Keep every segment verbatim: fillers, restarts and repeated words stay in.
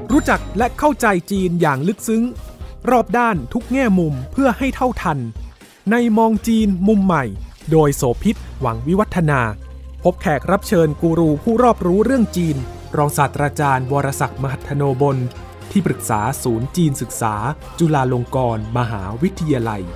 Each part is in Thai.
รู้จักและเข้าใจจีนอย่างลึกซึ้งรอบด้านทุกแง่มุมเพื่อให้เท่าทันในมองจีนมุมใหม่โดยโสภิต หวังวิวัฒนาพบแขกรับเชิญกูรูผู้รอบรู้เรื่องจีนรองศาสตราจารย์วรศักดิ์ มหัทโนบลที่ปรึกษาศูนย์จีนศึกษาจุฬาลงกรณ์มหาวิทยาลัย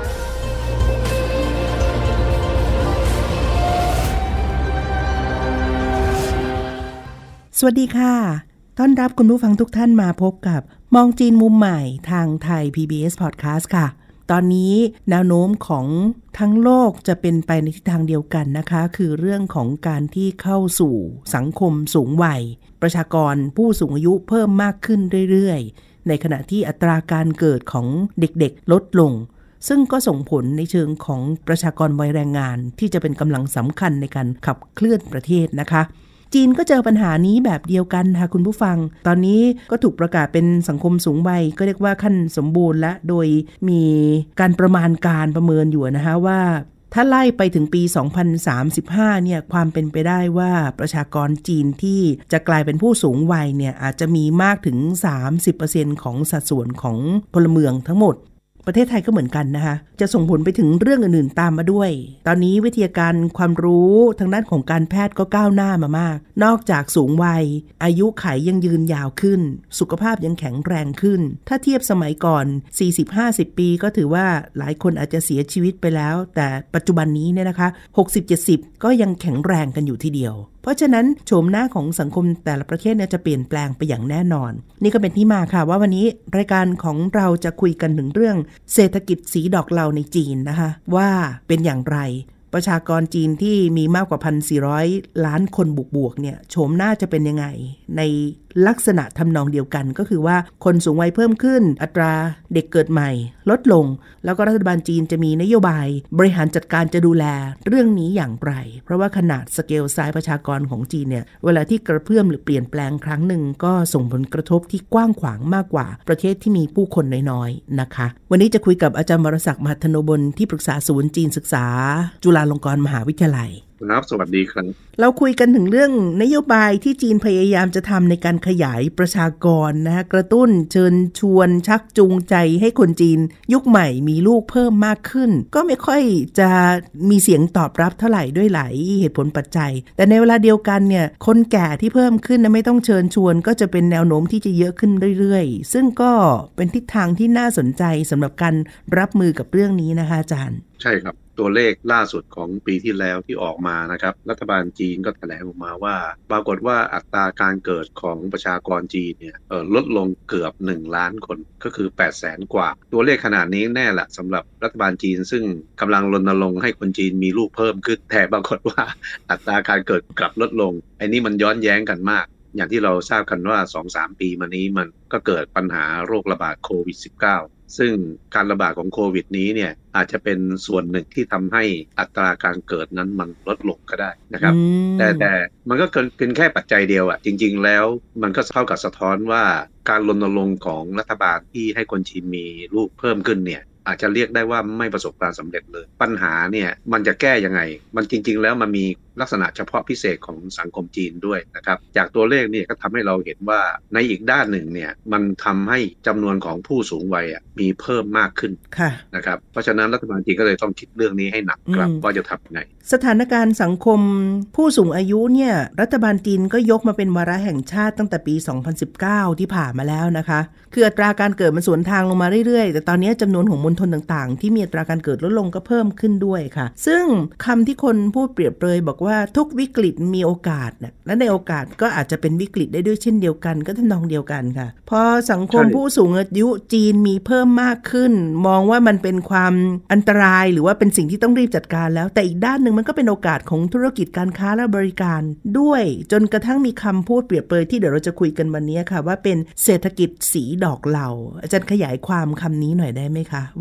สวัสดีค่ะต้อนรับคุณผู้ฟังทุกท่านมาพบกับมองจีนมุมใหม่ทางไทย พี บี เอส Podcast ค่ะตอนนี้แนวโน้มของทั้งโลกจะเป็นไปในทิศทางเดียวกันนะคะคือเรื่องของการที่เข้าสู่สังคมสูงวัยประชากรผู้สูงอายุเพิ่มมากขึ้นเรื่อยๆในขณะที่อัตราการเกิดของเด็กๆลดลงซึ่งก็ส่งผลในเชิงของประชากรวัยแรงงานที่จะเป็นกำลังสำคัญในการขับเคลื่อนประเทศนะคะจีนก็เจอปัญหานี้แบบเดียวกันค่ะคุณผู้ฟังตอนนี้ก็ถูกประกาศเป็นสังคมสูงวัยก็เรียกว่าขั้นสมบูรณ์และโดยมีการประมาณการประเมินอยู่นะคะว่าถ้าไล่ไปถึงปีสองพันสามสิบห้าเนี่ยความเป็นไปได้ว่าประชากรจีนที่จะกลายเป็นผู้สูงวัยเนี่ยอาจจะมีมากถึง สามสิบเปอร์เซ็นต์ ของสัดส่วนของพลเมืองทั้งหมดประเทศไทยก็เหมือนกันนะคะจะส่งผลไปถึงเรื่องอื่นๆตามมาด้วยตอนนี้วิทยาการความรู้ทางด้านของการแพทย์ก็ก้าวหน้ามามากนอกจากสูงวัยอายุขัยยังยืนยาวขึ้นสุขภาพยังแข็งแรงขึ้นถ้าเทียบสมัยก่อน สี่สิบห้าสิบ ปีก็ถือว่าหลายคนอาจจะเสียชีวิตไปแล้วแต่ปัจจุบันนี้เนี่ยนะคะ หกสิบเจ็ดสิบ ก็ยังแข็งแรงกันอยู่ทีเดียวเพราะฉะนั้นโฉมหน้าของสังคมแต่ละประเทศเนี่ยจะเปลี่ยนแปลงไปอย่างแน่นอนนี่ก็เป็นที่มาค่ะว่าวันนี้รายการของเราจะคุยกันถึงเรื่องเศรษฐกิจสีดอกเหลาในจีนนะคะว่าเป็นอย่างไรประชากรจีนที่มีมากกว่า หนึ่งพันสี่ร้อย ล้านคนบวกๆเนี่ยโฉมหน้าจะเป็นยังไงในลักษณะทำนองเดียวกันก็คือว่าคนสูงวัยเพิ่มขึ้นอัตราเด็กเกิดใหม่ลดลงแล้วก็รัฐบาลจีนจะมีนโยบายบริหารจัดการจะดูแลเรื่องนี้อย่างไรเพราะว่าขนาดสเกลไซส์ประชากรของจีนเนี่ยเวลาที่กระเพื่อมหรือเปลี่ยนแปลงครั้งหนึ่งก็ส่งผลกระทบที่กว้างขวางมากกว่าประเทศที่มีผู้คนน้อยๆนะคะวันนี้จะคุยกับอาจารย์วรศักดิ์ มหัทโนบลที่ปรึกษาศูนย์จีนศึกษาจุฬาลงกรณ์มหาวิทยาลัยครับสวัสดีครับเราคุยกันถึงเรื่องนโยบายที่จีนพยายามจะทำในการขยายประชากรนะฮะกระตุ้นเชิญชวนชักจูงใจให้คนจีนยุคใหม่มีลูกเพิ่มมากขึ้นก็ไม่ค่อยจะมีเสียงตอบรับเท่าไหร่ด้วยหลายเหตุผลปัจจัยแต่ในเวลาเดียวกันเนี่ยคนแก่ที่เพิ่มขึ้นนะไม่ต้องเชิญชวนก็จะเป็นแนวโน้มที่จะเยอะขึ้นเรื่อยๆซึ่งก็เป็นทิศทางที่น่าสนใจสำหรับการรับมือกับเรื่องนี้นะคะอาจารย์ใช่ครับตัวเลขล่าสุดของปีที่แล้วที่ออกมานะครับรัฐบาลจีนก็แถลงออกมาว่าปรากฏว่าอัตราการเกิดของประชากรจีนเนี่ยเอ่อลดลงเกือบหนึ่งล้านคนก็คือแปดแสนกว่าตัวเลขขนาดนี้แน่แหละสำหรับรัฐบาลจีนซึ่งกำลังรณรงค์ให้คนจีนมีลูกเพิ่มขึ้นแต่ปรากฏว่าอัตราการเกิดกลับลดลงไอ้นี่มันย้อนแย้งกันมากอย่างที่เราทราบกันว่า สองถึงสาม ปีมานี้มันก็เกิดปัญหาโรคระบาดโควิด สิบเก้าซึ่งการระบาดของโควิดนี้เนี่ยอาจจะเป็นส่วนหนึ่งที่ทำให้อัตราการเกิดนั้นมันลดลงก็ได้นะครับแต่แต่มันก็เป็นแค่ปัจจัยเดียวอ่ะจริงๆแล้วมันก็เข้ากับสะท้อนว่าการรณรงค์ของรัฐบาลที่ให้คนจีนมีลูกเพิ่มขึ้นเนี่ยอาจจะเรียกได้ว่าไม่ประสบความสำเร็จเลยปัญหาเนี่ยมันจะแก้ยังไงมันจริงๆแล้วมันมีลักษณะเฉพาะพิเศษของสังคมจีนด้วยนะครับจากตัวเลขเนี่ยก็ทำให้เราเห็นว่าในอีกด้านหนึ่งเนี่ยมันทำให้จำนวนของผู้สูงวัยมีเพิ่มมากขึ้นนะครับเพราะฉะนั้นรัฐบาลจีนก็เลยต้องคิดเรื่องนี้ให้หนักครับว่าจะทำยังไงสถานการณ์สังคมผู้สูงอายุเนี่ยรัฐบาลจีนก็ยกมาเป็นวาระแห่งชาติตั้งแต่ปีสองพันสิบเก้าที่ผ่านมาแล้วนะคะคืออัตราการเกิดมันสวนทางลงมาเรื่อยๆแต่ตอนนี้จำนวนของมณฑลต่างๆที่มีอัตราการเกิดลดลงก็เพิ่มขึ้นด้วยค่ะซึ่งคำที่คนพูดเปรียบเปรยบอกว่าทุกวิกฤตมีโอกาสนะและในโอกาสก็อาจจะเป็นวิกฤตได้ด้วยเช่นเดียวกันก็ทำนองเดียวกันค่ะพอสังคมผู้สูงอายุจีนมีเพิ่มมากขึ้นมองว่ามันเป็นความอันตรายหรือว่าเป็นสิ่งที่ต้องรีบจัดการแล้วแต่อีกด้านนึงมันก็เป็นโอกาสของธุรกิจการค้าและบริการด้วยจนกระทั่งมีคำพูดเปรียบเปรยที่เดี๋ยวเราจะคุยกันวันนี้ค่ะว่าเป็นเศรษฐกิจสีดอกเหลาอาจารย์ขยายความคำนี้หน่อยได้ไหมคะว่า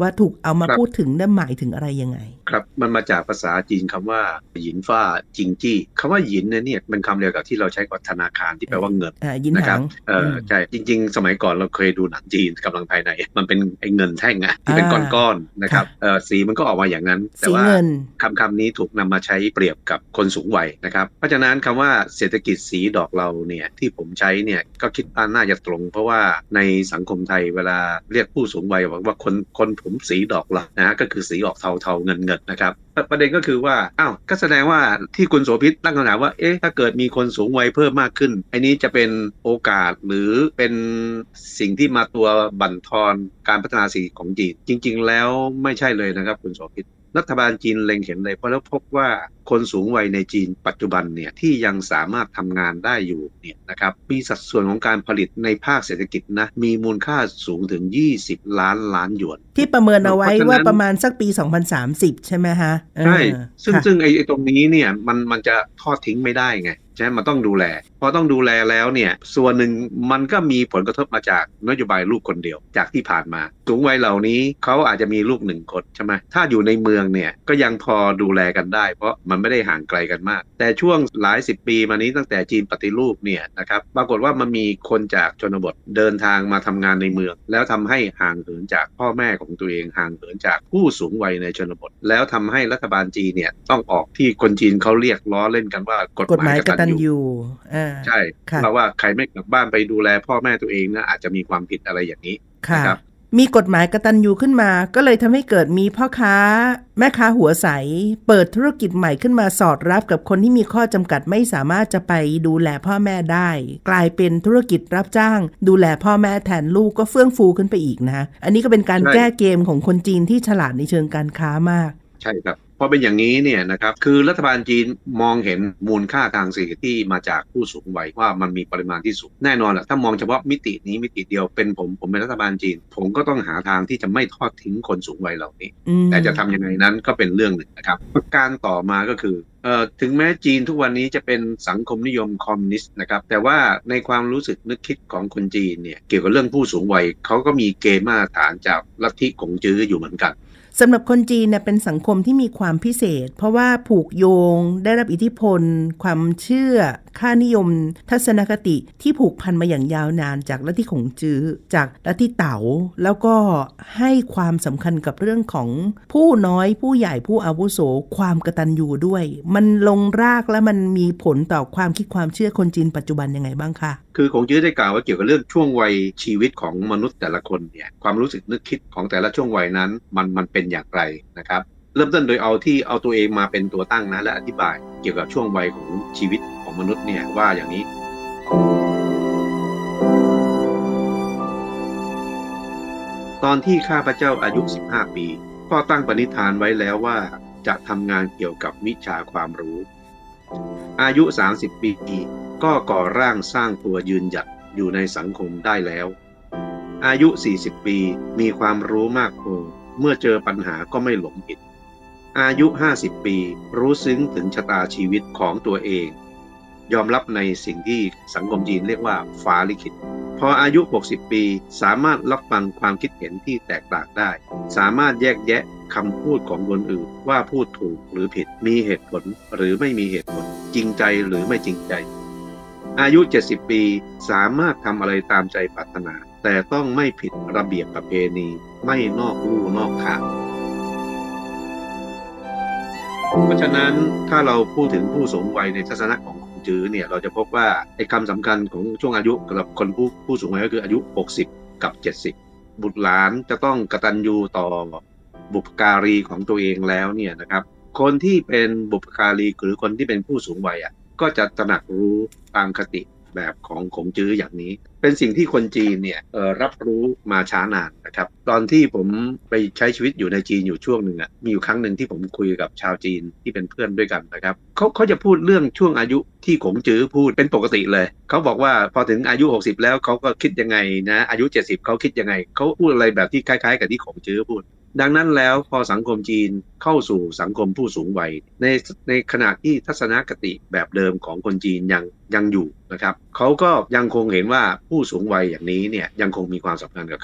ว่าถูกเอามาพูดถึงนั่นหมายถึงอะไรยังไงครับมันมาจากภาษาจีนคำว่าหยินฟ้าจิงจี้คำว่าหยินเนี่ยเป็นคำเดียวกับที่เราใช้กับธนาคารที่แปลว่าเงินนะครับเออใช่จริงๆสมัยก่อนเราเคยดูหนังจีนกำลังภายในมันเป็นไอ้เงินแท่งอะที่เป็นก้อนๆนะครับเออสีมันก็ออกมาอย่างนั้นแต่ว่าคำคำนี้ถูกนำมาใช้เปรียบกับคนสูงวัยนะครับเพราะฉะนั้นคำว่าเศรษฐกิจสีดอกเราเนี่ยที่ผมใช้เนี่ยก็คิดว่าน่าจะตรงเพราะว่าในสังคมไทยเวลาเรียกผู้สูงวัยบอกว่าคนคนผมสีดอกเรานะก็คือสีออกเทาๆเงินเงินนะครับประเด็นก็คือว่าอ้าวก็แสดงว่าที่คุณโสภิตตั้งคำถามว่าเอ๊ะถ้าเกิดมีคนสูงวัยเพิ่มมากขึ้นอันนี้จะเป็นโอกาสหรือเป็นสิ่งที่มาตัวบั่นทอนการพัฒนาเศรษฐกิจของจีนจริงๆแล้วไม่ใช่เลยนะครับคุณโสภิตรัฐบาลจีนเล็งเห็นเลยเพราะแล้วพบว่าคนสูงวัยในจีนปัจจุบันเนี่ยที่ยังสามารถทำงานได้อยู่เนี่ยนะครับมีสัดส่วนของการผลิตในภาคเศรษฐกิจนะมีมูลค่าสูงถึงยี่สิบล้านล้านหยวนที่ประเมินเอาไว้ว่าประมาณสักปีสองพันสามสิบใช่ไหมฮะใช่ซึ่งซึ่งไอ้ตรงนี้เนี่ยมันมันจะทอดทิ้งไม่ได้ไงใช่มันต้องดูแลพอต้องดูแลแล้วเนี่ยส่วนหนึ่งมันก็มีผลกระทบมาจากนโยบายลูกคนเดียวจากที่ผ่านมาสูงวัยเหล่านี้เขาอาจจะมีลูกหนึ่งคนใช่ไหมถ้าอยู่ในเมืองเนี่ยก็ยังพอดูแลกันได้เพราะมันไม่ได้ห่างไกลกันมากแต่ช่วงหลายสิบปีมานี้ตั้งแต่จีนปฏิรูปเนี่ยนะครับปรากฏว่ามันมีคนจากชนบทเดินทางมาทำงานในเมืองแล้วทำให้ห่างเหินจากพ่อแม่ของตัวเองห่างเหินจากผู้สูงวัยในชนบทแล้วทำให้รัฐบาลจีนเนี่ยต้องออกที่คนจีนเขาเรียกล้อเล่นกันว่ากฎหมายกตัญญูใช่เพราะว่าใครไม่กลับบ้านไปดูแลพ่อแม่ตัวเองนะอาจจะมีความผิดอะไรอย่างนี้นะครับมีกฎหมายกตัญญูขึ้นมาก็เลยทำให้เกิดมีพ่อค้าแม่ค้าหัวใสเปิดธุรกิจใหม่ขึ้นมาสอดรับกับคนที่มีข้อจำกัดไม่สามารถจะไปดูแลพ่อแม่ได้กลายเป็นธุรกิจรับจ้างดูแลพ่อแม่แทนลูกก็เฟื่องฟูขึ้นไปอีกนะอันนี้ก็เป็นการแก้เกมของคนจีนที่ฉลาดในเชิงการค้ามากใช่ครับพอเป็นอย่างนี้เนี่ยนะครับคือรัฐบาลจีนมองเห็นมูลค่าทางเศรษฐกิจที่มาจากผู้สูงวัยว่ามันมีปริมาณที่สูงแน่นอนแหละถ้ามองเฉพาะมิตินี้มิติเดียวเป็นผมผมเป็นรัฐบาลจีนผมก็ต้องหาทางที่จะไม่ทอดทิ้งคนสูงวัยเหล่านี้แต่จะทำยังไงนั้นก็เป็นเรื่องหนึ่งนะครับประการต่อมาก็คือเอ่อถึงแม้จีนทุกวันนี้จะเป็นสังคมนิยมคอมมิวนิสต์นะครับแต่ว่าในความรู้สึกนึกคิดของคนจีนเนี่ยเกี่ยวกับเรื่องผู้สูงวัยเขาก็มีเกณฑ์มาตรฐานจากลัทธิกงจื้ออยู่เหมือนกันสำหรับคนจีนเนี่ยเป็นสังคมที่มีความพิเศษเพราะว่าผูกโยงได้รับอิทธิพลความเชื่อค่านิยมทัศนคติที่ผูกพันมาอย่างยาวนานจากลัทธิขงจื้อจากลัทธิเต๋าแล้วก็ให้ความสำคัญกับเรื่องของผู้น้อยผู้ใหญ่ผู้อาวุโสความกตัญญูด้วยมันลงรากและมันมีผลต่อความคิดความเชื่อคนจีนปัจจุบันยังไงบ้างคะคือขงจื้อได้กล่าวว่าเกี่ยวกับเรื่องช่วงวัยชีวิตของมนุษย์แต่ละคนเนี่ยความรู้สึกนึกคิดของแต่ละช่วงวัยนั้นมันมันเป็นอย่างไรนะครับเริ่มต้นโดยเอาที่เอาตัวเองมาเป็นตัวตั้งนะและอธิบายเกี่ยวกับช่วงวัยของชีวิตของมนุษย์เนี่ยว่าอย่างนี้ตอนที่ข้าพเจ้าอายุสิบห้าปีก็ตั้งปณิธานไว้แล้วว่าจะทำงานเกี่ยวกับวิชาความรู้อายุสามสิบปีก็ก่อร่างสร้างตัวยืนหยัดอยู่ในสังคมได้แล้วอายุสี่สิบปีมีความรู้มากพอเมื่อเจอปัญหาก็ไม่หลงผิดอายุห้าสิบปีรู้ซึ้งถึงชะตาชีวิตของตัวเองยอมรับในสิ่งที่สังคมจีนเรียกว่าฟ้าลิขิตพออายุหกสิบปีสามารถรับฟังความคิดเห็นที่แตกต่างได้สามารถแยกแยะคำพูดของคนอื่นว่าพูดถูกหรือผิดมีเหตุผลหรือไม่มีเหตุผลจริงใจหรือไม่จริงใจอายุเจ็ดสิบปีสามารถทำอะไรตามใจปรารถนาแต่ต้องไม่ผิดระเบียบประเพณีไม่นอกลู่นอกทางเพราะฉะนั้นถ้าเราพูดถึงผู้สูงวัยในทัศนะของขงจื้อเนี่ยเราจะพบว่าไอ้คำสำคัญของช่วงอายุสำหรับคนผู้ผู้สูงวัยก็คืออายุหกสิบกับเจ็ดสิบบุตรหลานจะต้องกตัญญูต่อบุพการีของตัวเองแล้วเนี่ยนะครับคนที่เป็นบุพการีหรือคนที่เป็นผู้สูงวัยอ่ะก็จะตระหนักรู้ตามคติแบบของขงจื้ออย่างนี้เป็นสิ่งที่คนจีนเนี่ยเอ่อรับรู้มาช้านานนะครับตอนที่ผมไปใช้ชีวิตอยู่ในจีนอยู่ช่วงหนึ่งอ่ะมีอยู่ครั้งหนึ่งที่ผมคุยกับชาวจีนที่เป็นเพื่อนด้วยกันนะครับเขาเขาจะพูดเรื่องช่วงอายุที่ขงจื้อพูดเป็นปกติเลยเขาบอกว่าพอถึงอายุหกสิบแล้วเขาก็คิดยังไงนะอายุเจ็ดสิบเขาคิดยังไงเขาพูดอะไรแบบที่คล้ายๆกับที่ขงจื้อพูดดังนั้นแล้วพอสังคมจีนเข้าสู่สังคมผู้สูงวัยในในขณะที่ทัศนคติแบบเดิมของคนจีนยังยังอยู่นะครับเขาก็ยังคงเห็นว่าผู้สูงวัยอย่างนี้เนี่ยยังคงมีความสำคัญกับเขา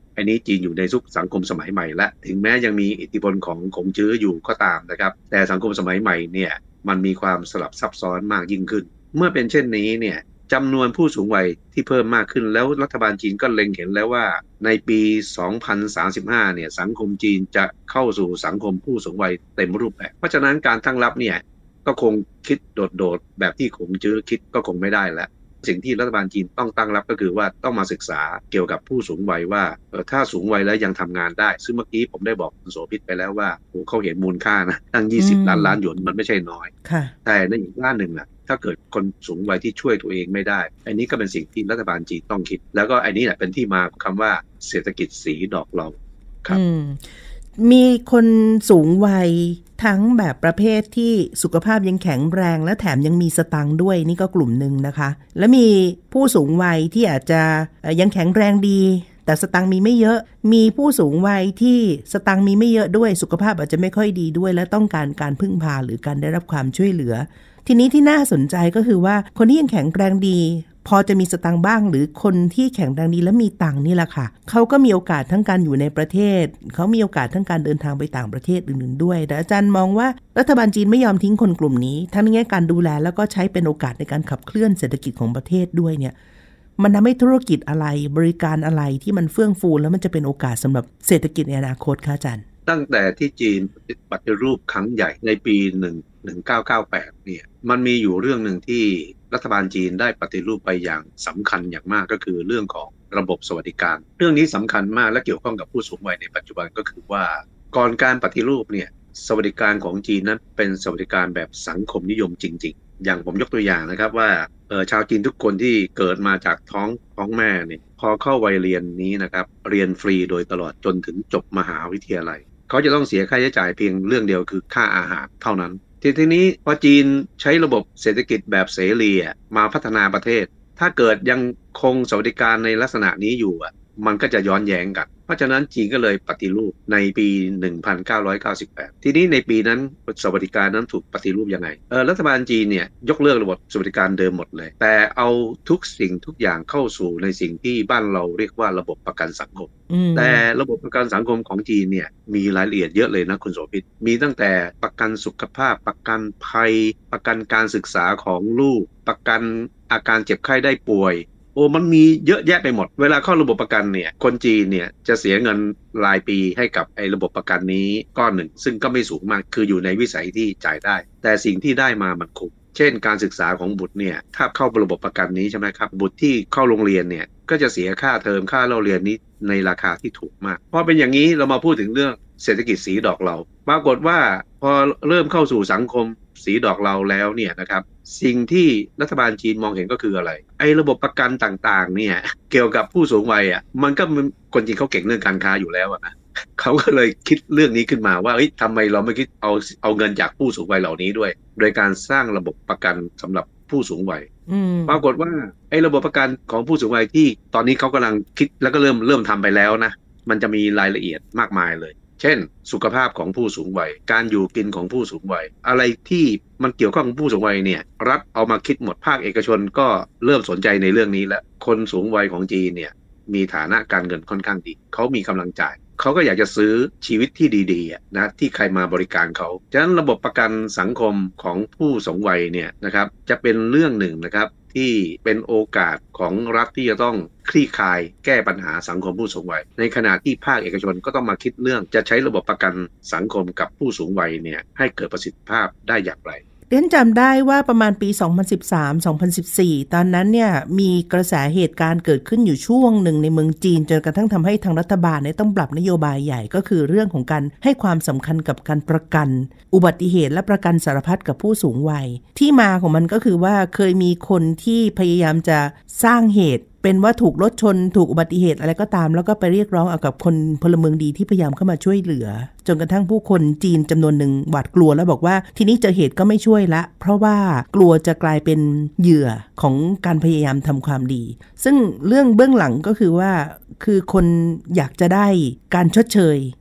อันนี้จีนอยู่ในยุคสังคมสมัยใหม่และถึงแม้ยังมีอิทธิพลของขงจื้ออยู่ก็ตามนะครับแต่สังคมสมัยใหม่เนี่ยมันมีความสลับซับซ้อนมากยิ่งขึ้นเมื่อเป็นเช่นนี้เนี่ยจำนวนผู้สูงวัยที่เพิ่มมากขึ้นแล้วรัฐบาลจีนก็เล็งเห็นแล้วว่าในปีสองพันสามสิบห้าเนี่ยสังคมจีนจะเข้าสู่สังคมผู้สูงวัยเต็มรูปแบบเพราะฉะนั้นการตั้งรับเนี่ยก็คงคิดโดดๆแบบที่ขงจื้อคิดก็คงไม่ได้แล้วสิ่งที่รัฐบาลจีนต้องตั้งรับก็คือว่าต้องมาศึกษาเกี่ยวกับผู้สูงวัยว่าเออถ้าสูงวัยแล้วยังทำงานได้ซึ่งเมื่อกี้ผมได้บอกคุณโสภิตไปแล้วว่าโอ้เขาเห็นมูลค่านะตั้งยี่สิบล้านล้านหยวนมันไม่ใช่น้อยแต่ในอีกด้านหนึ่งนะถ้าเกิดคนสูงวัยที่ช่วยตัวเองไม่ได้อันนี้ก็เป็นสิ่งที่รัฐบาลจีนต้องคิดแล้วก็อันนี้แหละเป็นที่มาคำว่าเศรษฐกิจสีดอกเหลาครับมีคนสูงวัยทั้งแบบประเภทที่สุขภาพยังแข็งแรงและแถมยังมีสตังค์ด้วยนี่ก็กลุ่มหนึ่งนะคะและมีผู้สูงวัยที่อาจจะยังแข็งแรงดีแต่สตังค์มีไม่เยอะมีผู้สูงวัยที่สตังค์มีไม่เยอะด้วยสุขภาพอาจจะไม่ค่อยดีด้วยและต้องการการพึ่งพาหรือการได้รับความช่วยเหลือทีนี้ที่น่าสนใจก็คือว่าคนที่ยังแข็งแรงดีพอจะมีสตังค์บ้างหรือคนที่แข็งแรงดีและมีตังค์นี่แหละค่ะเขาก็มีโอกาสทั้งการอยู่ในประเทศเขามีโอกาสทั้งการเดินทางไปต่างประเทศอื่นๆด้วยแต่อาจารย์มองว่ารัฐบาลจีนไม่ยอมทิ้งคนกลุ่มนี้ทั้งในแง่การดูแลแล้วก็ใช้เป็นโอกาสในการขับเคลื่อนเศรษฐกิจของประเทศด้วยเนี่ยมันทำให้ธุรกิจอะไรบริการอะไรที่มันเฟื่องฟูแล้วมันจะเป็นโอกาสสำหรับเศรษฐกิจในอนาคตคะอาจารย์ตั้งแต่ที่จีนปฏิรูปครั้งใหญ่ในปีหนึ่งพันเก้าร้อยเก้าสิบแปดเนี่ยมันมีอยู่เรื่องหนึ่งที่รัฐบาลจีนได้ปฏิรูปไปอย่างสำคัญอย่างมากก็คือเรื่องของระบบสวัสดิการเรื่องนี้สำคัญมากและเกี่ยวข้องกับผู้สูงวัยในปัจจุบันก็คือว่าก่อนการปฏิรูปเนี่ยสวัสดิการของจีนนั้นเป็นสวัสดิการแบบสังคมนิยมจริงๆอย่างผมยกตัวอย่างนะครับว่าเออชาวจีนทุกคนที่เกิดมาจากท้องท้องแม่เนี่ยพอเข้าวัยเรียนนี้นะครับเรียนฟรีโดยตลอดจนถึงจบมหาวิทยาลัยเขาจะต้องเสียค่าใช้จ่ายเพียงเรื่องเดียวคือค่าอาหารเท่านั้นทีทีนี้พอจีนใช้ระบบเศรษฐกิจแบบเสรีมาพัฒนาประเทศถ้าเกิดยังคงสวัสดิการในลักษณะนี้อยู่มันก็จะย้อนแย้งกันเพราะฉะนั้นจีนก็เลยปฏิรูปในปีหนึ่งพันเก้าร้อยเก้าสิบแปดทีนี้ในปีนั้นสวัสดิการนั้นถูกปฏิรูปยังไงเออรัฐบาลจีนเนี่ยยกเลิกระบบสวัสดิการเดิมหมดเลยแต่เอาทุกสิ่งทุกอย่างเข้าสู่ในสิ่งที่บ้านเราเรียกว่าระบบประกันสังคมแต่ระบบประกันสังคมของจีนเนี่ยมีรายละเอียดเยอะเลยนะคุณโสภิตมีตั้งแต่ประกันสุขภาพประกันภัยประกันการศึกษาของลูกประกันอาการเจ็บไข้ได้ป่วยโอ้มันมีเยอะแยะไปหมดเวลาเข้าระบบประกันเนี่ยคนจีนเนี่ยจะเสียเงินรายปีให้กับไอ้ระบบประกันนี้ก้อนหนึ่งซึ่งก็ไม่สูงมากคืออยู่ในวิสัยที่จ่ายได้แต่สิ่งที่ได้มามันคุ้มเช่นการศึกษาของบุตรเนี่ยถ้าเข้าระบบประกันนี้ใช่ไหมครับบุตรที่เข้าโรงเรียนเนี่ยก็จะเสียค่าเทอมค่าเล่าเรียนนี้ในราคาที่ถูกมากพอเป็นอย่างนี้เรามาพูดถึงเรื่องเศรษฐกิจสีดอกเหลาปรากฏว่าพอเริ่มเข้าสู่สังคมสีดอกเหลาแล้วเนี่ยนะครับสิ่งที่รัฐบาลจีนมองเห็นก็คืออะไรไอ้ระบบประกันต่างๆเนี่ยเกี่ยวกับผู้สูงวัยอ่ะมันก็คนจีนเขาเก่งเรื่องการค้าอยู่แล้วนะเขาก็เลยคิดเรื่องนี้ขึ้นมาว่าเอ้ยทำไมเราไม่คิดเอาเอาเงินจากผู้สูงวัยเหล่านี้ด้วยโดยการสร้างระบบประกันสำหรับผู้สูงวัยปรากฏว่าไอ้ระบบประกันของผู้สูงวัยที่ตอนนี้เขากำลังคิดแล้วก็เริ่มเริ่มทำไปแล้วนะมันจะมีรายละเอียดมากมายเลยเช่นสุขภาพของผู้สูงวัยการอยู่กินของผู้สูงวัยอะไรที่มันเกี่ยวข้องกับผู้สูงวัยเนี่ยรัฐเอามาคิดหมดภาคเอกชนก็เริ่มสนใจในเรื่องนี้แล้วคนสูงวัยของจีนเนี่ยมีฐานะการเงินค่อนข้างดีเขามีกำลังจ่ายเขาก็อยากจะซื้อชีวิตที่ดีๆนะที่ใครมาบริการเขาฉะนั้นระบบประกันสังคมของผู้สูงวัยเนี่ยนะครับจะเป็นเรื่องหนึ่งนะครับที่เป็นโอกาสของรัฐที่จะต้องคลี่คลายแก้ปัญหาสังคมผู้สูงวัยในขณะที่ภาคเอกชนก็ต้องมาคิดเรื่องจะใช้ระบบประกันสังคมกับผู้สูงวัยเนี่ยให้เกิดประสิทธิภาพได้อย่างไรเรียนจำได้ว่าประมาณปีสองพันสิบสาม สองพันสิบสี่ตอนนั้นเนี่ยมีกระแสเหตุการณ์เกิดขึ้นอยู่ช่วงหนึ่งในเมืองจีนจนกระทั่งทำให้ทางรัฐบาลเนี่ยต้องปรับนโยบายใหญ่ก็คือเรื่องของการให้ความสำคัญกับการประกันอุบัติเหตุและประกันสารพัดกับผู้สูงวัยที่มาของมันก็คือว่าเคยมีคนที่พยายามจะสร้างเหตุเป็นว่าถูกรถชนถูกอุบัติเหตุอะไรก็ตามแล้วก็ไปเรียกร้องเอากับคนพลเมืองดีที่พยายามเข้ามาช่วยเหลือจนกระทั่งผู้คนจีนจำนวนหนึ่งหวาดกลัวแล้วบอกว่าทีนี้เจอเหตุก็ไม่ช่วยละเพราะว่ากลัวจะกลายเป็นเหยื่อของการพยายามทำความดีซึ่งเรื่องเบื้องหลังก็คือว่าคือคนอยากจะได้การชดเชย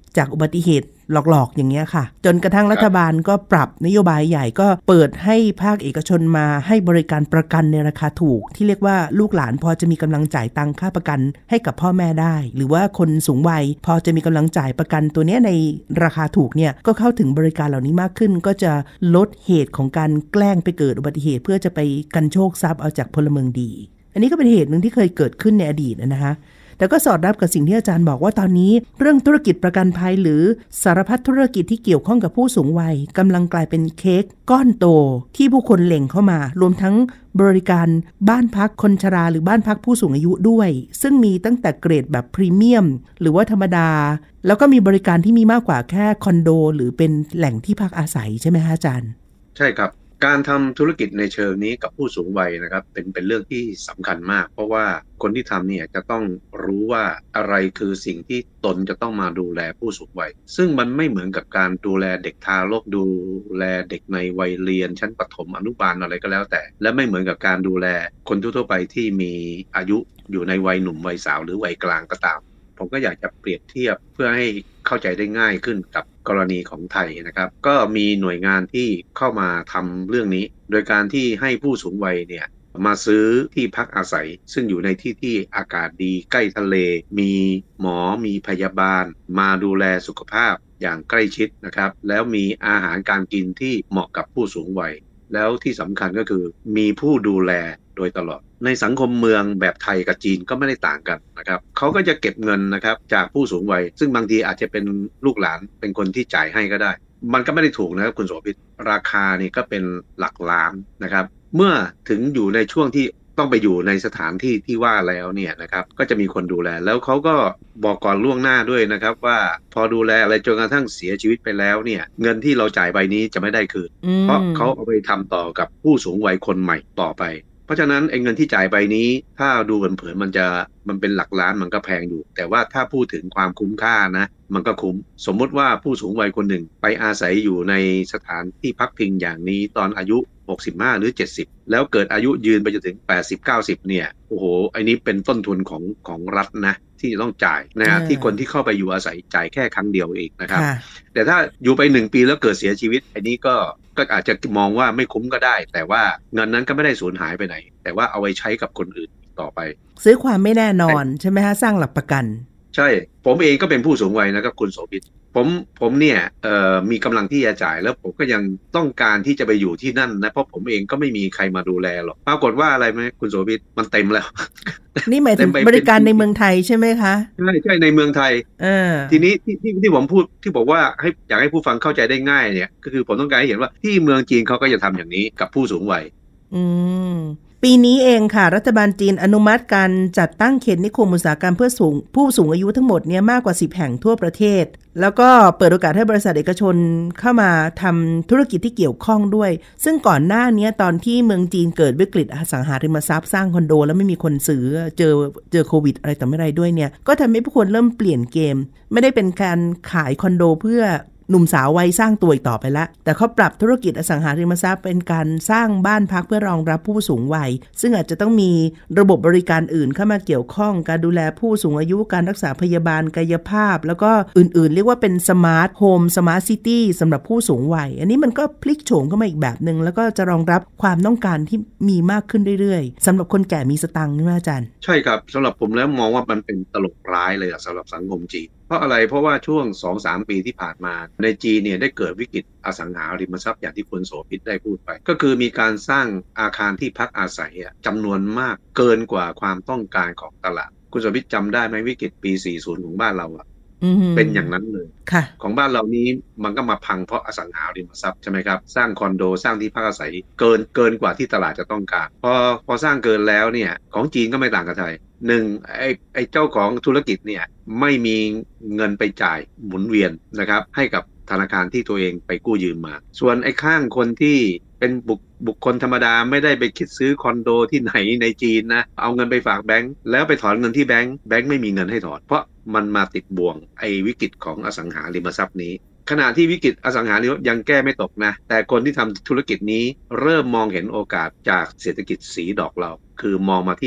จากอุบัติเหตุหลอกๆอย่างเงี้ยค่ะจนกระทั่งรัฐบาลก็ปรับนโยบายใหญ่ก็เปิดให้ภาคเอกชนมาให้บริการประกันในราคาถูกที่เรียกว่าลูกหลานพอจะมีกำลังจ่ายตังค่าประกันให้กับพ่อแม่ได้หรือว่าคนสูงวัยพอจะมีกำลังจ่ายประกันตัวนี้ในราคาถูกเนี่ยก็เข้าถึงบริการเหล่านี้มากขึ้นก็จะลดเหตุของการแกล้งไปเกิดอุบัติเหตุเพื่อจะไปกันโชคทรัพย์เอาจากพลเมืองดีอันนี้ก็เป็นเหตุหนึ่งที่เคยเกิดขึ้นในอดีตนะคะแต่ก็สอดรับกับสิ่งที่อาจารย์บอกว่าตอนนี้เรื่องธุรกิจประกันภัยหรือสารพัดธุรกิจที่เกี่ยวข้องกับผู้สูงวัยกำลังกลายเป็นเค้กก้อนโตที่ผู้คนเล็งเข้ามารวมทั้งบริการบ้านพักคนชราหรือบ้านพักผู้สูงอายุด้วยซึ่งมีตั้งแต่เกรดแบบพรีเมียมหรือว่าธรรมดาแล้วก็มีบริการที่มีมากกว่าแค่คอนโดหรือเป็นแหล่งที่พักอาศัยใช่ไหมคะอาจารย์ใช่ครับการทำธุรกิจในเชิงนี้กับผู้สูงวัยนะครับเป็นเป็นเรื่องที่สำคัญมากเพราะว่าคนที่ทำเนี่ยจะต้องรู้ว่าอะไรคือสิ่งที่ตนจะต้องมาดูแลผู้สูงวัยซึ่งมันไม่เหมือนกับการดูแลเด็กทารกดูแลเด็กในวัยเรียนชั้นประถมอนุบาลอะไรก็แล้วแต่และไม่เหมือนกับการดูแลคนทั่วไปที่มีอายุอยู่ในวัยหนุ่มวัยสาวหรือวัยกลางก็ตามผมก็อยากจะเปรียบเทียบเพื่อให้เข้าใจได้ง่ายขึ้นกับกรณีของไทยนะครับก็มีหน่วยงานที่เข้ามาทำเรื่องนี้โดยการที่ให้ผู้สูงวัยเนี่ยมาซื้อที่พักอาศัยซึ่งอยู่ในที่ที่อากาศดีใกล้ทะเลมีหมอมีพยาบาลมาดูแลสุขภาพอย่างใกล้ชิดนะครับแล้วมีอาหารการกินที่เหมาะกับผู้สูงวัยแล้วที่สำคัญก็คือมีผู้ดูแลโดยตลอดในสังคมเมืองแบบไทยกับจีนก็ไม่ได้ต่างกันนะครับเขาก็จะเก็บเงินนะครับจากผู้สูงวัยซึ่งบางทีอาจจะเป็นลูกหลานเป็นคนที่จ่ายให้ก็ได้มันก็ไม่ได้ถูกนะครับคุณโสภิตราคานี่ก็เป็นหลักล้านนะครับเมื่อถึงอยู่ในช่วงที่ต้องไปอยู่ในสถานที่ที่ว่าแล้วเนี่ยนะครับก็จะมีคนดูแลแล้วเขาก็บอกก่อนล่วงหน้าด้วยนะครับว่าพอดูแลอะไรจนกระทั่งเสียชีวิตไปแล้วเนี่ยเงินที่เราจ่ายไปนี้จะไม่ได้คืนเพราะเขาเอาไปทำต่อกับผู้สูงวัยคนใหม่ต่อไปเพราะฉะนั้นไอ้เงินที่จ่ายไปนี้ถ้าดูเผินๆมันจะมันเป็นหลักล้านมันก็แพงอยู่แต่ว่าถ้าพูดถึงความคุ้มค่านะมันก็คุ้มสมมติว่าผู้สูงวัยคนหนึ่งไปอาศัยอยู่ในสถานที่พักพิงอย่างนี้ตอนอายุหกสิบห้าหรือเจ็ดสิบแล้วเกิดอายุยืนไปจนถึงแปดสิบ เก้าสิบเนี่ยโอ้โหไอ้นี้เป็นต้นทุนของของรัฐนะที่จะต้องจ่ายนะฮะที่คนที่เข้าไปอยู่อาศัยจ่ายแค่ครั้งเดียวเองนะครับแต่ถ้าอยู่ไปหนึ่งปีแล้วเกิดเสียชีวิตไอ้นี้ก็ก็อาจจะมองว่าไม่คุ้มก็ได้แต่ว่าเงินนั้นก็ไม่ได้สูญหายไปไหนแต่ว่าเอาไว้ใช้กับคนอื่นต่อไปซื้อความไม่แน่นอนใช่ไหมฮะสร้างหลักประกันใช่ผมเองก็เป็นผู้สูงวัยนะครับคุณโสภิตผมผมเนี่ยเอ่อมีกำลังที่จะจ่ายแล้วผมก็ยังต้องการที่จะไปอยู่ที่นั่นนะเพราะผมเองก็ไม่มีใครมาดูแลหรอกปรากฏว่าอะไรไหมคุณโสภิตมันเต็มแล้วนี่หมายถึงบริการในเมืองไทยใช่ไหมคะใช่ใช่ในเมืองไทยเออทีนี้ที่ที่ที่ผมพูดที่บอกว่าให้อยากให้ผู้ฟังเข้าใจได้ง่ายเนี่ยก็คือผมต้องการให้เห็นว่าที่เมืองจีนเขาก็จะทำอย่างนี้กับผู้สูงวัยอืมปีนี้เองค่ะรัฐบาลจีนอนุมัติการจัดตั้งเขตนิคมอุตสาหกรรมเพื่อสูงผู้สูงอายุทั้งหมดเนี่ยมากกว่าสิบแห่งทั่วประเทศแล้วก็เปิดโอกาสให้บริษัทเอกชนเข้ามาทำธุรกิจที่เกี่ยวข้องด้วยซึ่งก่อนหน้านี้ตอนที่เมืองจีนเกิดวิกฤตอสังหาริมทรัพย์สร้างคอนโดแล้วไม่มีคนซื้อเจอเจอโควิดอะไรต่อไม่ไรด้วยเนี่ยก็ทำให้ผู้คนเริ่มเปลี่ยนเกมไม่ได้เป็นการขายคอนโดเพื่อหนุ่มสาววัยสร้างตัวอีกต่อไปละแต่เขาปรับธุรกิจอสังหาริมทรัพย์เป็นการสร้างบ้านพักเพื่อรองรับผู้สูงวัยซึ่งอาจจะต้องมีระบบบริการอื่นเข้ามาเกี่ยวข้องการดูแลผู้สูงอายุการรักษาพยาบาลกายภาพแล้วก็อื่นๆเรียกว่าเป็นสมาร์ทโฮมสมาร์ทซิตี้สำหรับผู้สูงวัยอันนี้มันก็พลิกโฉมเข้ามาอีกแบบนึงแล้วก็จะรองรับความต้องการที่มีมากขึ้นเรื่อยๆสำหรับคนแก่มีสตังค์ใช่ไหมอาจารย์ใช่ครับสำหรับผมแล้วมองว่ามันเป็นตลกร้ายเลยสำหรับสังคมจีนเพราะอะไรเพราะว่าช่วง สองถึงสาม ปีที่ผ่านมาในจีนเนี่ยได้เกิดวิกฤตอสังหาริมทรัพย์อย่างที่คุณโสภิตได้พูดไปก็คือมีการสร้างอาคารที่พักอาศัยจำนวนมากเกินกว่าความต้องการของตลาดคุณโสภิตจำได้ไหมวิกฤตปีสี่สิบของบ้านเราอะเป็นอย่างนั้นเลยของบ้านเรานี้มันก็มาพังเพราะอสังหาริมทรัพย์ใช่ไหมครับสร้างคอนโดสร้างที่พักอาศัยเกินเกินกว่าที่ตลาดจะต้องการพอพอสร้างเกินแล้วเนี่ยของจีนก็ไม่ต่างกับไทยหนึ่งไอ้ไอ้เจ้าของธุรกิจเนี่ยไม่มีเงินไปจ่ายหมุนเวียนนะครับให้กับธนาคารที่ตัวเองไปกู้ยืมมาส่วนไอ้ข้างคนที่เป็นบุคบุคคลธรรมดาไม่ได้ไปคิดซื้อคอนโดที่ไหนในจีนนะเอาเงินไปฝากแบงก์แล้วไปถอนเงินที่แบงก์แบงก์ไม่มีเงินให้ถอนเพราะมันมาติดบ่วงไอ้วิกฤตของอสังหาริมทรัพย์นี้ขณะที่วิกฤตอสังหาริมทรัพย์ยังแก้ไม่ตกนะแต่คนที่ทำธุรกิจนี้เริ่มมองเห็นโอกาสจากเศรษฐกิจสีดอกเราคือมองมาที่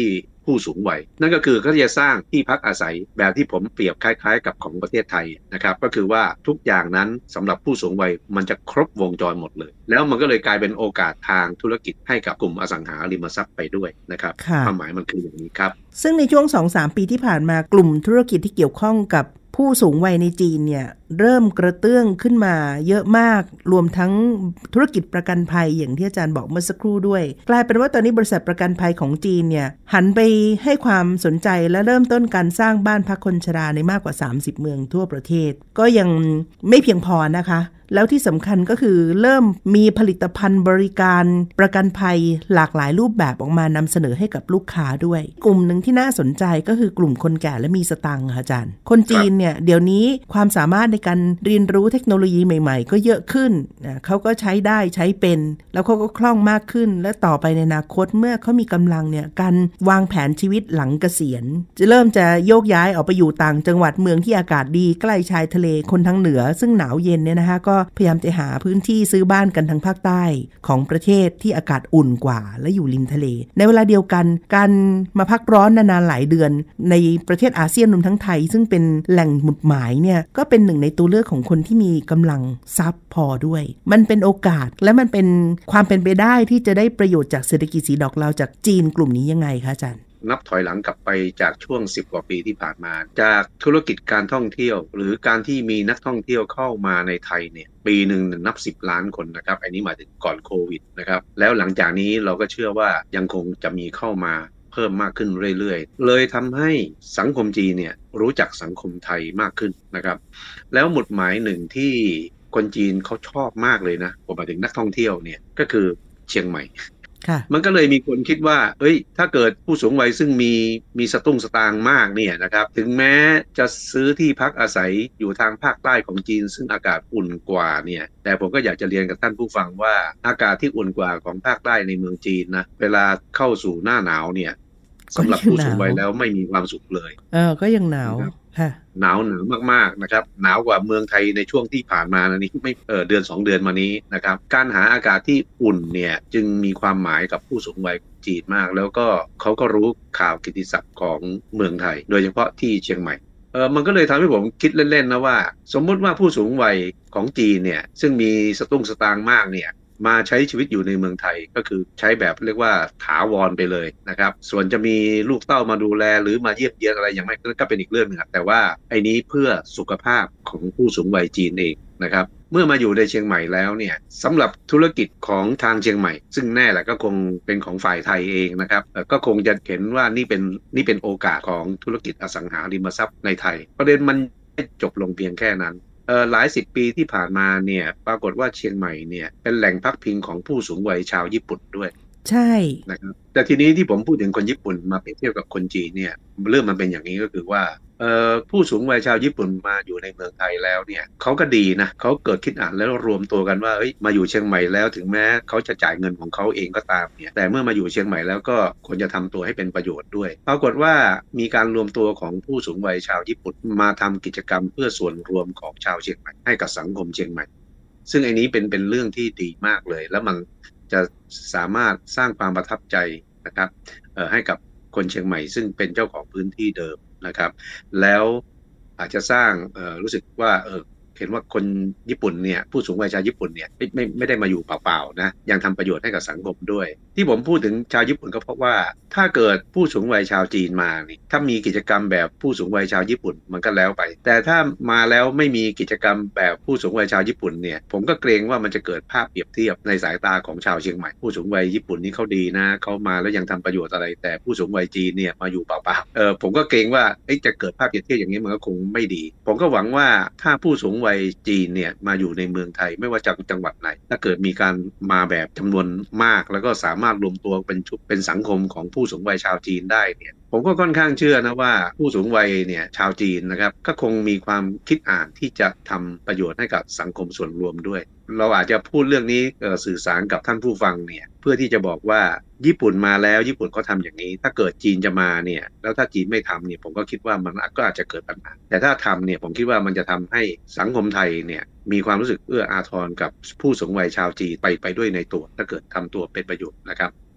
ผู้สูงวัยนั่นก็คือเขาจะสร้างที่พักอาศัยแบบที่ผมเปรียบคล้ายๆกับของประเทศไทยนะครับก็คือว่าทุกอย่างนั้นสำหรับผู้สูงวัยมันจะครบวงจรหมดเลยแล้วมันก็เลยกลายเป็นโอกาสทางธุรกิจให้กับกลุ่มอสังหาริมทรัพย์ไปด้วยนะครับความหมายมันคืออย่างนี้ครับซึ่งในช่วง สองถึงสาม ปีที่ผ่านมากลุ่มธุรกิจที่เกี่ยวข้องกับผู้สูงวัยในจีนเนี่ยเริ่มกระเตื้องขึ้นมาเยอะมากรวมทั้งธุรกิจประกันภัยอย่างที่อาจารย์บอกเมื่อสักครู่ด้วยกลายเป็นว่าตอนนี้บริษัทประกันภัยของจีนเนี่ยหันไปให้ความสนใจและเริ่มต้นการสร้างบ้านพักคนชราในมากกว่าสามสิบเมืองทั่วประเทศก็ยังไม่เพียงพอนะคะแล้วที่สำคัญก็คือเริ่มมีผลิตภัณฑ์บริการประกันภัยหลากหลายรูปแบบออกมานำเสนอให้กับลูกค้าด้วยกลุ่มหนึ่งที่น่าสนใจก็คือกลุ่มคนแก่และมีสตังค์ค่ะอาจารย์คนจีนเนี่ยเดี๋ยวนี้ความสามารถในการเรียนรู้เทคโนโลยีใหม่ๆก็เยอะขึ้นนะเขาก็ใช้ได้ใช้เป็นแล้วเขาก็คล่องมากขึ้นและต่อไปในอนาคตเมื่อเขามีกำลังเนี่ยการวางแผนชีวิตหลังเกษียณจะเริ่มจะโยกย้ายออกไปอยู่ต่างจังหวัดเมืองที่อากาศดีใกล้ชายทะเลคนทางเหนือซึ่งหนาวเย็นเนี่ยนะคะก็พยายามจะหาพื้นที่ซื้อบ้านกันทางภาคใต้ของประเทศที่อากาศอุ่นกว่าและอยู่ริมทะเลในเวลาเดียวกันการมาพักร้อนนานๆหลายเดือนในประเทศอาเซียนรวมทั้งไทยซึ่งเป็นแหล่งหมุดหมายเนี่ยก็เป็นหนึ่งในตัวเลือกของคนที่มีกำลังทรัพย์พอด้วยมันเป็นโอกาสและมันเป็นความเป็นไปได้ที่จะได้ประโยชน์จากเศรษฐกิจสีดอกเหลาจากจีนกลุ่มนี้ยังไงคะอาจารย์นับถอยหลังกลับไปจากช่วงสิบกว่าปีที่ผ่านมาจากธุรกิจการท่องเที่ยวหรือการที่มีนักท่องเที่ยวเข้ามาในไทยเนี่ยปีหนึ่งนับสิบล้านคนนะครับอันนี้หมายถึงก่อนโควิดนะครับแล้วหลังจากนี้เราก็เชื่อว่ายังคงจะมีเข้ามาเพิ่มมากขึ้นเรื่อยๆเลยทำให้สังคมจีนเนี่ยรู้จักสังคมไทยมากขึ้นนะครับแล้วหมุดหมายหนึ่งที่คนจีนเขาชอบมากเลยนะผมหมายถึงนักท่องเที่ยวเนี่ยก็คือเชียงใหม่มันก็เลยมีคนคิดว่าเอ้ยถ้าเกิดผู้สูงวัยซึ่งมีมีสตุ้งสตางค์มากเนี่ยนะครับถึงแม้จะซื้อที่พักอาศัยอยู่ทางภาคใต้ของจีนซึ่งอากาศอุ่นกว่าเนี่ยแต่ผมก็อยากจะเรียนกับท่านผู้ฟังว่าอากาศที่อุ่นกว่าของภาคใต้ในเมืองจีนนะเวลาเข้าสู่หน้าหนาวเนี่ยสำหรับผู้สูงวัยแล้วไม่มีความสุขเลยเออก็ยังหนาวค่ะหนาวหนาวมากๆนะครับหนาวกว่าเมืองไทยในช่วงที่ผ่านมานี้ไม่เออเดือนสองเดือนมานี้นะครับการหาอากาศที่อุ่นเนี่ยจึงมีความหมายกับผู้สูงวัยจีนมากแล้วก็เขาก็รู้ข่าวกิตติศัพท์ของเมืองไทยโดยเฉพาะที่เชียงใหม่เออมันก็เลยทำให้ผมคิดเล่นๆนะว่าสมมุติว่าผู้สูงวัยของจีนเนี่ยซึ่งมีสตุ้งสตางค์มากเนี่ยมาใช้ชีวิตอยู่ในเมืองไทยก็คือใช้แบบเรียกว่าถาวรไปเลยนะครับส่วนจะมีลูกเต้ามาดูแลหรือมาเยี่ยมเยียนอะไรอย่างไรก็เป็นอีกเรื่องนึงแต่ว่าไอ้นี้เพื่อสุขภาพของผู้สูงวัยจีนเองนะครับเมื่อมาอยู่ในเชียงใหม่แล้วเนี่ยสำหรับธุรกิจของทางเชียงใหม่ซึ่งแน่แหละก็คงเป็นของฝ่ายไทยเองนะครับก็คงจะเห็นว่านี่เป็นนี่เป็นโอกาสของธุรกิจอสังหาริมทรัพย์ในไทยประเด็นมันไม่จบลงเพียงแค่นั้นเอ่อหลายสิบปีที่ผ่านมาเนี่ยปรากฏว่าเชียงใหม่เนี่ยเป็นแหล่งพักพิงของผู้สูงวัยชาวญี่ปุ่นด้วยใช่นะครับแต่ทีนี้ที่ผมพูดถึงคนญี่ปุ่นมาเปรียบเทียบกับคนจีนเนี่ยเรื่องมันเป็นอย่างนี้ก็คือว่าเอ่อผู้สูงวัยชาวญี่ปุ่นมาอยู่ในเมืองไทยแล้วเนี่ยเขาก็ดีนะเขาเกิดคิดอ่านแล้วรวมตัวกันว่าเอ้ยมาอยู่เชียงใหม่แล้วถึงแม้เขาจะจ่ายเงินของเขาเองก็ตามเนี่ยแต่เมื่อมาอยู่เชียงใหม่แล้วก็ควรจะทำตัวให้เป็นประโยชน์ด้วยปรากฏว่ามีการรวมตัวของผู้สูงวัยชาวญี่ปุ่นมาทำกิจกรรมเพื่อส่วนรวมของชาวเชียงใหม่ให้กับสังคมเชียงใหม่ซึ่งอันนี้เป็นเป็นเรื่องที่ดีมากเลยแล้วมันจะสามารถสร้างความประทับใจนะครับเอ่อให้กับคนเชียงใหม่ซึ่งเป็นเจ้าของพื้นที่เดิมนะครับแล้วอาจจะสร้างเอ่อรู้สึกว่าเออเห็นว่าคนญี่ปุ่นเนี่ยผู้สูงวัยชาวญี่ปุ่นเนี่ยไม่ไม่ไม่ได้มาอยู่เปล่าๆนะยังทำประโยชน์ให้กับสังคมด้วยที่ผมพูดถึงชาวญี่ปุ่นก็เพราะว่าถ้าเกิดผู้สูงวัยชาวจีนมานี่ถ้ามีกิจกรรมแบบผู้สูงวัยชาวญี่ปุ่นมันก็แล้วไปแต่ถ้ามาแล้วไม่มีกิจกรรมแบบผู้สูงวัยชาวญี่ปุ่นเนี่ยผมก็เกรงว่ามันจะเกิดภาพเปรียบเทียบในสายตาของชาวเชียงใหม่ผู้สูงวัยญี่ปุ่นนี่เขาดีนะเขามาแล้วยังทำประโยชน์อะไรแต่ผู้สูงวัยจีนเนี่ยมาอยู่เปล่าๆเออผมก็เกรงว่าจะเกิดภาพเปรียบเทียบอย่างนี้มันก็คงไม่ดีผมก็หวังว่าถ้าผู้สูงวัยจีนเนี่ยมาอยู่ในเมืองไทยไม่ว่าจากจังหวัดไหนถ้าเกิดมีการมาแบบจำนวนมากแล้วก็สามารถรวมตัวเป็นชุดเป็นสังคมของผู้สูงวัยชาวจีนได้เนี่ยผมก็ค่อนข้างเชื่อนะว่าผู้สูงวัยเนี่ยชาวจีนนะครับก็คงมีความคิดอ่านที่จะทำประโยชน์ให้กับสังคมส่วนรวมด้วยเราอาจจะพูดเรื่องนี้สื่อสารกับท่านผู้ฟังเนี่ยเพื่อที่จะบอกว่าญี่ปุ่นมาแล้วญี่ปุ่นเขาทำอย่างนี้ถ้าเกิดจีนจะมาเนี่ยแล้วถ้าจีนไม่ทำเนี่ยผมก็คิดว่ามันก็อาจจะเกิดปัญหาแต่ถ้าทำเนี่ยผมคิดว่ามันจะทำให้สังคมไทยเนี่ยมีความรู้สึกเอื้ออาทรกับผู้สูงวัยชาวจีนไปไปด้วยในตัวถ้าเกิดทำตัวเป็นประโยชน์นะครับ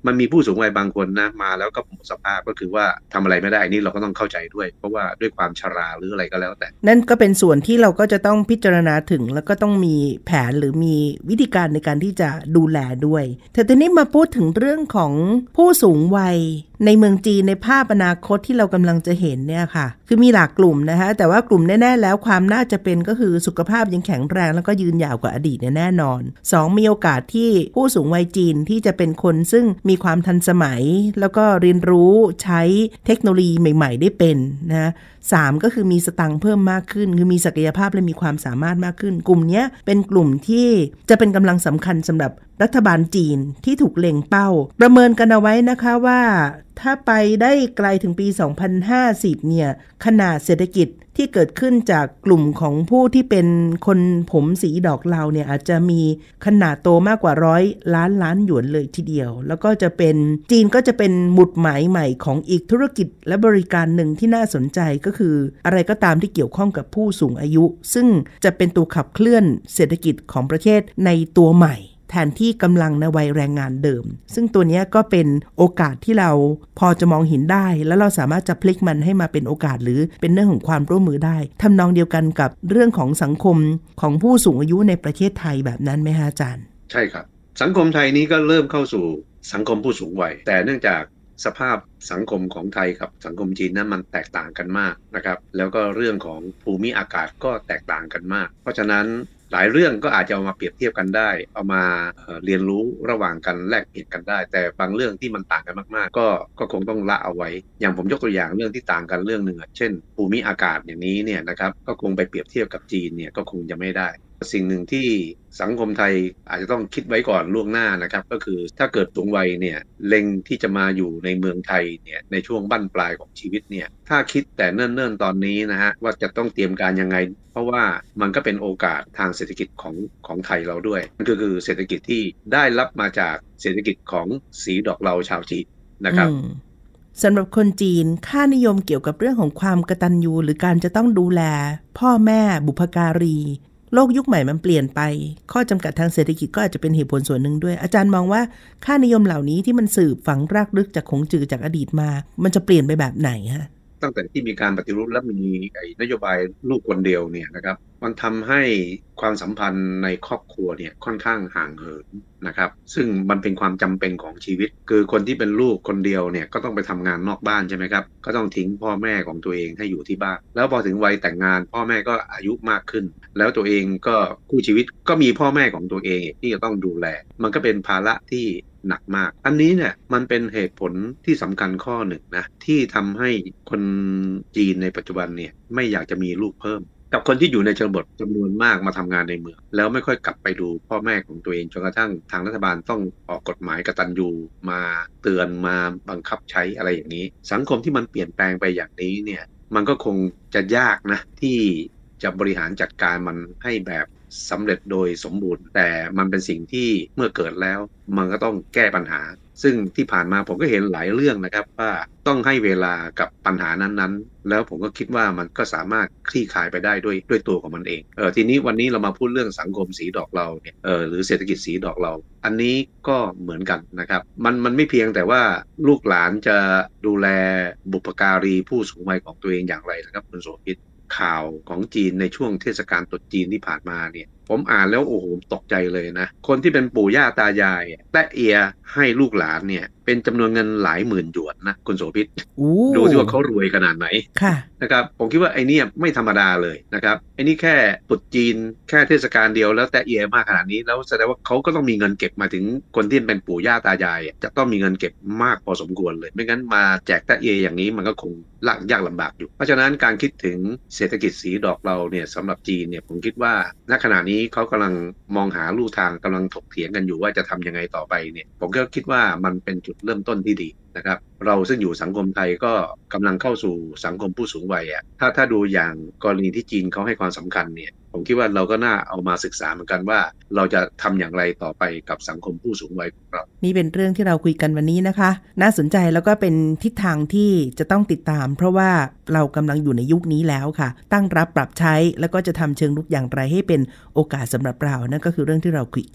มันมีผู้สูงวัยบางคนนะมาแล้วก็หมดสภาพก็คือว่าทำอะไรไม่ได้นี่เราก็ต้องเข้าใจด้วยเพราะว่าด้วยความชราหรืออะไรก็แล้วแต่นั่นก็เป็นส่วนที่เราก็จะต้องพิจารณาถึงแล้วก็ต้องมีแผนหรือมีวิธีการในการที่จะดูแลด้วยแต่ทีนี้มาพูดถึงเรื่องของผู้สูงวัยในเมืองจีนในภาพอนาคตที่เรากำลังจะเห็นเนี่ยค่ะคือมีหลากกลุ่มนะคะแต่ว่ากลุ่มแน่ๆแล้วความน่าจะเป็นก็คือสุขภาพยังแข็งแรงแล้วก็ยืนยาวกว่าอดีตแน่นอนสองมีโอกาสที่ผู้สูงวัยจีนที่จะเป็นคนซึ่งมีความทันสมัยแล้วก็เรียนรู้ใช้เทคโนโลยีใหม่ๆได้เป็นนะสามก็คือมีสตังค์เพิ่มมากขึ้นคือมีศักยภาพและมีความสามารถมากขึ้นกลุ่มนี้เป็นกลุ่มที่จะเป็นกำลังสำคัญสำหรับรัฐบาลจีนที่ถูกเล็งเป้าประเมินกันเอาไว้นะคะว่าถ้าไปได้ไกลถึงปีสองพันห้าสิบเนี่ยขนาดเศรษฐกิจที่เกิดขึ้นจากกลุ่มของผู้ที่เป็นคนผมสีดอกเหลาเนี่ยอาจจะมีขนาดโตมากกว่าร้อยล้านล้านหยวนเลยทีเดียวแล้วก็จะเป็นจีนก็จะเป็นหมุดหมายใหม่ของอีกธุรกิจและบริการหนึ่งที่น่าสนใจก็คืออะไรก็ตามที่เกี่ยวข้องกับผู้สูงอายุซึ่งจะเป็นตัวขับเคลื่อนเศรษฐกิจของประเทศในตัวใหม่แทนที่กำลังในวัยแรงงานเดิมซึ่งตัวนี้ก็เป็นโอกาสที่เราพอจะมองเห็นได้แล้วเราสามารถจะพลิกมันให้มาเป็นโอกาสหรือเป็นเรื่องของความร่วมมือได้ทำนองเดียวกันกับเรื่องของสังคมของผู้สูงอายุในประเทศไทยแบบนั้นไหมฮะอาจารย์ใช่ครับสังคมไทยนี้ก็เริ่มเข้าสู่สังคมผู้สูงวัยแต่เนื่องจากสภาพสังคมของไทยกับสังคมจีนนั้นมันแตกต่างกันมากนะครับแล้วก็เรื่องของภูมิอากาศก็แตกต่างกันมากเพราะฉะนั้นหลายเรื่องก็อาจจะเอามาเปรียบเทียบกันได้เอามาเอ่อเรียนรู้ระหว่างกันแลกเปลี่ยนกันได้แต่บางเรื่องที่มันต่างกันมากๆก็ก็คงต้องละเอาไว้อย่างผมยกตัวอย่างเรื่องที่ต่างกันเรื่องหนึ่งเช่นภูมิอากาศอย่างนี้เนี่ยนะครับก็คงไปเปรียบเทียบกับจีนเนี่ยก็คงจะไม่ได้สิ่งหนึ่งที่สังคมไทยอาจจะต้องคิดไว้ก่อนล่วงหน้านะครับก็คือถ้าเกิดสูงวัยเนี่ยเล็งที่จะมาอยู่ในเมืองไทยเนี่ยในช่วงบั้นปลายของชีวิตเนี่ยถ้าคิดแต่เนิ่นๆตอนนี้นะฮะว่าจะต้องเตรียมการยังไงเพราะว่ามันก็เป็นโอกาสทางเศรษฐกิจของของไทยเราด้วยมันก็คือเศรษฐกิจที่ได้รับมาจากเศรษฐกิจของสีดอกเหลาชาวจีนนะครับสำหรับคนจีนค่านิยมเกี่ยวกับเรื่องของความกตัญญูหรือการจะต้องดูแลพ่อแม่บุพการีโลกยุคใหม่มันเปลี่ยนไปข้อจำกัดทางเศรษฐกิจก็อาจจะเป็นเหตุผลส่วนหนึ่งด้วยอาจารย์มองว่าค่านิยมเหล่านี้ที่มันสืบฝังรากลึกจากขงจือจากอดีตมามันจะเปลี่ยนไปแบบไหนฮะตั้งแต่ที่มีการปฏิรูปและมีไอ้นโยบายลูกคนเดียวเนี่ยนะครับมันทำให้ความสัมพันธ์ในครอบครัวเนี่ยค่อนข้างห่างเหินนะครับซึ่งมันเป็นความจำเป็นของชีวิตคือคนที่เป็นลูกคนเดียวเนี่ยก็ต้องไปทำงานนอกบ้านใช่ไหมครับก็ต้องทิ้งพ่อแม่ของตัวเองให้อยู่ที่บ้านแล้วพอถึงวัยแต่งงานพ่อแม่ก็อายุมากขึ้นแล้วตัวเองก็คู่ชีวิตก็มีพ่อแม่ของตัวเองที่จะต้องดูแลมันก็เป็นภาระที่หนักมากอันนี้เนี่ยมันเป็นเหตุผลที่สำคัญข้อหนึ่งนะที่ทำให้คนจีนในปัจจุบันเนี่ยไม่อยากจะมีลูกเพิ่มกับคนที่อยู่ในชนบทจำนวนมากมาทำงานในเมืองแล้วไม่ค่อยกลับไปดูพ่อแม่ของตัวเองจนกระทั่งทางรัฐบาลต้องออกกฎหมายกตัญญูมาเตือนมาบังคับใช้อะไรอย่างนี้สังคมที่มันเปลี่ยนแปลงไปอย่างนี้เนี่ยมันก็คงจะยากนะที่จะบริหารจัดการมันให้แบบสำเร็จโดยสมบูรณ์แต่มันเป็นสิ่งที่เมื่อเกิดแล้วมันก็ต้องแก้ปัญหาซึ่งที่ผ่านมาผมก็เห็นหลายเรื่องนะครับว่าต้องให้เวลากับปัญหานั้นๆแล้วผมก็คิดว่ามันก็สามารถคลี่คลายไปได้ด้วยด้วยตัวของมันเองเออทีนี้วันนี้เรามาพูดเรื่องสังคมสีดอกเหลาเนี่ยเออหรือเศรษฐกิจสีดอกเหลาอันนี้ก็เหมือนกันนะครับมันมันไม่เพียงแต่ว่าลูกหลานจะดูแลบุพการีผู้สูงวัยของตัวเองอย่างไรนะครับคุณโสภิตข่าวของจีนในช่วงเทศกาลตรุษจีนที่ผ่านมาเนี่ยผมอ่านแล้วโอ้โหตกใจเลยนะคนที่เป็นปู่ย่าตายายแตะเอียให้ลูกหลานเนี่ยเป็นจำนวนเงินหลายหมื่นหยวนนะคุณโสภิตดูสิว่าเขารวยขนาดไหนนะครับผมคิดว่าไอ้นี่ไม่ธรรมดาเลยนะครับไอ้นี่แค่ตรุษจีนแค่เทศกาลเดียวแล้วแตะเอียมากขนาดนี้แล้วแสดงว่าเขาก็ต้องมีเงินเก็บมาถึงคนที่เป็นปู่ย่าตายายจะต้องมีเงินเก็บมากพอสมควรเลยไม่งั้นมาแจกแตะเอียอย่างนี้มันก็คงลากยากลำบากอยู่เพราะฉะนั้นการคิดถึงเศรษฐกิจสีดอกเราเนี่ยสำหรับจีนเนี่ยผมคิดว่าณขณะนี้เขากำลังมองหาลู่ทางกำลังถกเถียงกันอยู่ว่าจะทำยังไงต่อไปเนี่ยผมก็คิดว่ามันเป็นจุดเริ่มต้นที่ดีนะครับเราซึ่งอยู่สังคมไทยก็กำลังเข้าสู่สังคมผู้สูงวัยอ่ะถ้าถ้าดูอย่างกรณีที่จีนเขาให้ความสำคัญเนี่ยผมคิดว่าเราก็น่าเอามาศึกษาเหมือนกันว่าเราจะทำอย่างไรต่อไปกับสังคมผู้สูงวัยของเรานี่เป็นเรื่องที่เราคุยกันวันนี้นะคะน่าสนใจแล้วก็เป็นทิศทางที่จะต้องติดตามเพราะว่าเรากำลังอยู่ในยุคนี้แล้วค่ะตั้งรับปรับใช้แล้วก็จะทำเชิงรุกอย่างไรให้เป็นโอกาสสำหรับเรานั่นก็คือเรื่องที่เราคุยกัน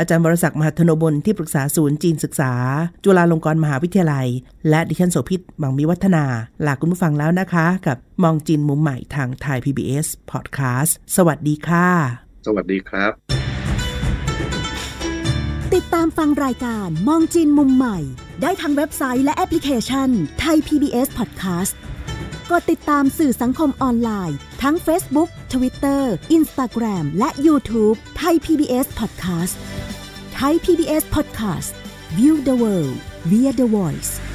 อาจารย์วรศักดิ์มหัทโนบลที่ปรึกษาศูนย์จีนศึกษาจุฬาลงกรณ์มหาวิทยาลัยและดิฉันโสภิต หวังมีวัฒนาลาคุณผู้ฟังแล้วนะคะกับมองจีนมุมใหม่ทางไทย พี บี เอส Podcast สวัสดีค่ะสวัสดีครับติดตามฟังรายการมองจีนมุมใหม่ได้ทางเว็บไซต์และแอปพลิเคชันไทย พี บี เอส Podcast กดติดตามสื่อสังคมออนไลน์ทั้ง Facebook, Twitter, Instagram และ YouTube ไทย พี บี เอส Podcast ไทย พี บี เอส Podcast View the world via the voice